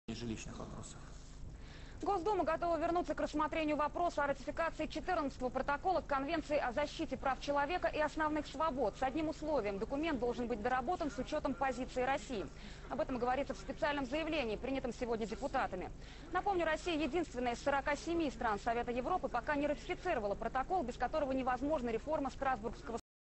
жилищных вопросов. Госдума готова вернуться к рассмотрению вопроса о ратификации 14-го протокола к Конвенции о защите прав человека и основных свобод. С одним условием: документ должен быть доработан с учетом позиции России. Об этом говорится в специальном заявлении, принятом сегодня депутатами. Напомню, Россия единственная из 47 стран Совета Европы пока не ратифицировала протокол, без которого невозможна реформа Страсбургского